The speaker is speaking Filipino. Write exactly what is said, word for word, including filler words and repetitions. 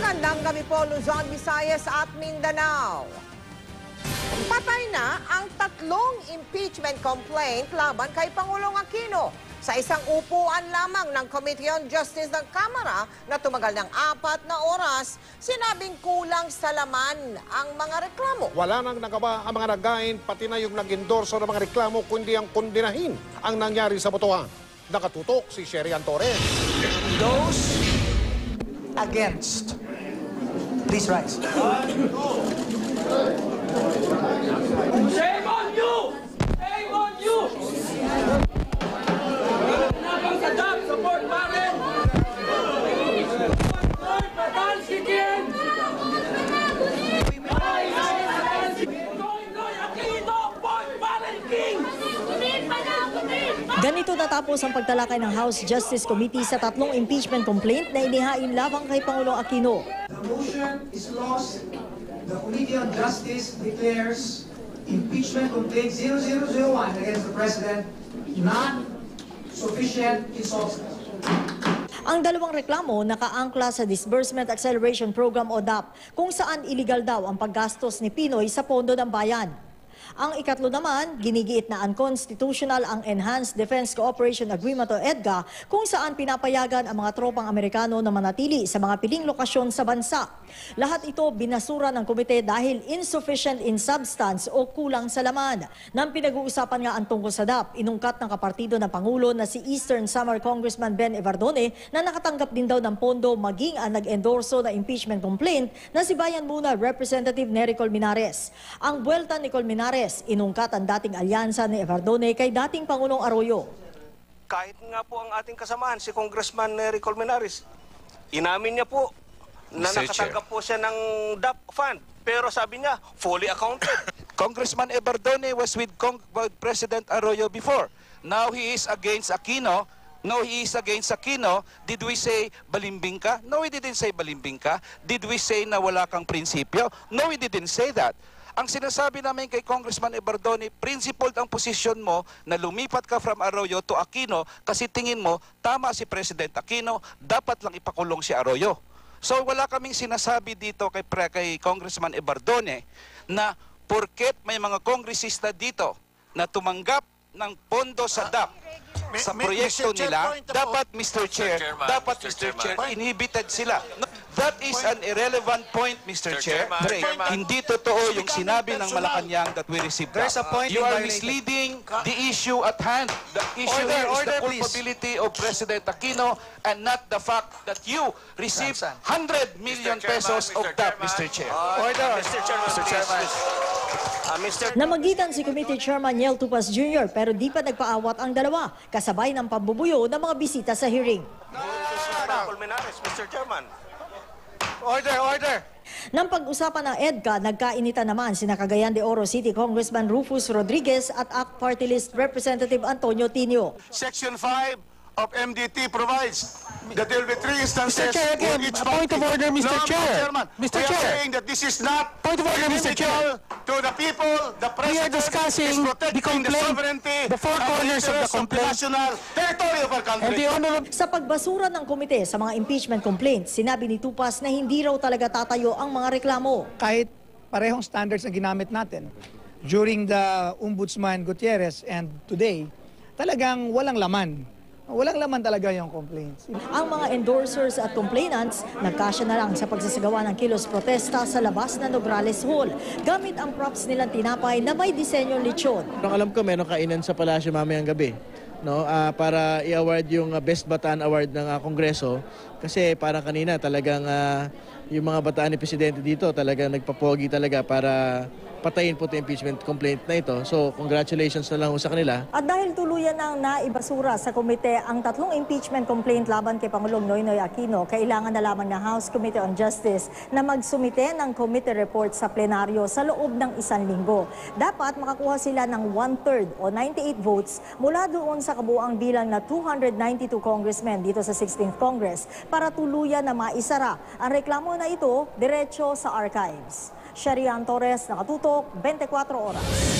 Magandang gabi po, Luzon, Visayas at Mindanao. Patay na ang tatlong impeachment complaint laban kay Pangulong Aquino sa isang upuan lamang ng Committee on Justice ng Kamara na tumagal ng apat na oras. Sinabing kulang sa laman ang mga reklamo. Wala nang nagawa ang mga nagain, pati na yung nag-endorso ng mga reklamo, kundi ang kundinahin ang nangyari sa botohan. Nakatutok si Sherian Torres. Those against, please rise. Shame on you! Shame on you! Nabang sa dam, support pa rin! Support pa Dansikin! Ganito natapos ang pagtalakay ng House Justice Committee sa tatlong impeachment complaint na inihain labang kay Pangulong Aquino. The motion is lost. The Committee on Justice declares impeachment complaint zero zero zero one against the President not sufficient in substance. Ang dalawang reklamo nakaangkla sa Disbursement Acceleration Program o D A P kung saan iligal daw ang paggastos ni Pinoy sa pondo ng bayan. Ang ikatlo naman, ginigiit na unconstitutional ang Enhanced Defense Cooperation Agreement o EDCA kung saan pinapayagan ang mga tropang Amerikano na manatili sa mga piling lokasyon sa bansa. Lahat ito binasura ng komite dahil insufficient in substance o kulang sa laman. Nang pinag-uusapan nga ang tungkol sa D A P, inungkat ng kapartido ng Pangulo na si Eastern Samar Congressman Ben Evardone na nakatanggap din daw ng pondo maging ang nag-endorso na impeachment complaint na si Bayan Muna Representative Nery Colmenares. Ang buwelta ni Colmenares, inungkat ang dating alyansa ni Evardone kay dating Pangulong Arroyo. Kahit nga po ang ating kasamahan, si Congressman Nery Colmenares, inamin niya po na nakatanggap po siya ng D A P fund. Pero sabi niya, fully accounted. Congressman Evardone was with Cong with President Arroyo before. Now he is against Aquino. No, he is against Aquino. Did we say balimbing ka? No, we didn't say balimbing ka. Did we say na wala kang prinsipyo? No, we didn't say that. Ang sinasabi namin kay Congressman Evardone, principled ang posisyon mo na lumipat ka from Arroyo to Aquino kasi tingin mo, tama si President Aquino, dapat lang ipakulong si Arroyo. So wala kaming sinasabi dito kay, kay Congressman Evardone na porket may mga kongresista dito na tumanggap ng pondo sa D A P, sa proyekto nila, dapat, Mister Chair, dapat, Mister Chair, inhibited sila. That is an irrelevant point, Mister Chair. Hindi totoo yung sinabi ng Malacanang that we received that. You are misleading the issue at hand. The issue here is the culpability of President Aquino and not the fact that you received one hundred million pesos of D A P, Mister Chair. Order. Mister Chairman, Mister Chairman. Uh, Mister Namagitan si Committee Chairman Yel Tupas Junior pero di pa nagpaawat ang dalawa, kasabay ng pambubuyo ng mga bisita sa hearing. Colmenares, Mister Chairman. Order, order. Nang pag-usapan ng EDCA, nagkainitan naman sina Cagayan de Oro City Congressman Rufus Rodriguez at A C T Party List Representative Antonio Tinio. Section five of M D T provides that there will be three instances. Mister Chair, again, each a point of party. order, Mister No, Chair. Chairman. Mister We Chair. are saying that this is not Point of order, Mister Chair. to the people. The We are President discussing is the protecting the, complaint, sovereignty, the four and corners of the interests complaint. national territory of our country. And the honorable... Sa pagbasura ng komite sa mga impeachment complaints, sinabi ni Tupas na hindi raw talaga tatayo ang mga reklamo. Kahit parehong standards na ginamit natin during the Ombudsman Gutierrez and today, talagang walang laman. Walang laman talaga yung complaints. Ang mga endorsers at complainants nagkasya na lang sa pagsasagawa ng kilos protesta sa labas ng Nograles Hall gamit ang props nilang tinapay na may disenyong lechon. Nung alam ko, meron kainan sa palasyo mamayang gabi, no? Uh, para i-award yung uh, Best Bataan Award ng uh, Kongreso. Kasi parang kanina talagang uh, yung mga bataan ni Presidente dito talagang nagpapogi talaga para patayin po ito impeachment complaint na ito. So, congratulations na lang sa kanila. At dahil tuluyan ang naibasura sa komite ang tatlong impeachment complaint laban kay Pangulong Noynoy Aquino, kailangan na lamang ng House Committee on Justice na magsumite ng committee report sa plenaryo sa loob ng isang linggo. Dapat makakuha sila ng one-third o ninety-eight votes mula doon sa kabuuang bilang na two hundred ninety-two congressmen dito sa sixteenth Congress para tuluyan na maisara ang reklamo na ito diretso sa archives. Sherian Torres, nakatutok, twenty-four oras.